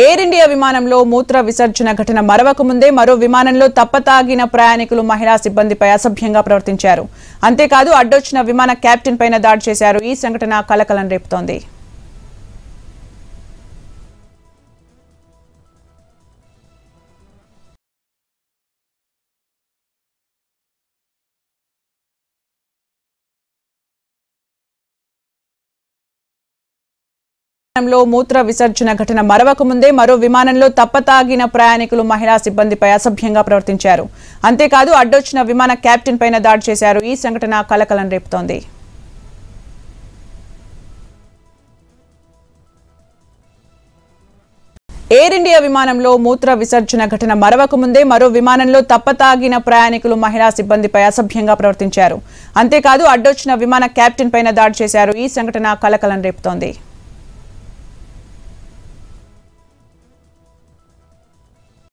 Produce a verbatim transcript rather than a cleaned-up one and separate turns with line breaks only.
Air India విమానంలో మూత్ర విసర్జన ఘటన మరవక ముందే మరో విమానంలో తప్పతాగిన ప్రయాణికులు మహిళా సిబ్బందిపై అసభ్యంగా ప్రవర్తించారు. అంతేకాదు అడ్డొచ్చిన విమాన కెప్టెన్ పైన దాడి చేశారు. ఈ సంఘటన కలకలం రేపుతోంది. విమానంలో మూత్ర విసర్జన ఘటన మరవక ముందే మరో విమానంలో తప్పతాగిన ప్రయాణికులు మహిళా సిబ్బందిపై అసభ్యంగా ప్రవర్తించారు. అంతేకాదు అడ్డొచ్చిన విమాన కెప్టెన్ పైన దాడి చేశారు. ఈ సంఘటన కలకలం రేపుతోంది. ఎయిర్ ఇండియా విమానంలో మూత్ర విసర్జన ఘటన మరవక ముందే మరో విమానంలో తప్పతాగిన ప్రయాణికులు మహిళా సిబ్బందిపై అసభ్యంగా ప్రవర్తించారు. అంతేకాదు అడ్డొచ్చిన విమాన కెప్టెన్ పైన దాడి చేశారు. ఈ సంఘటన కలకలం రేపుతోంది.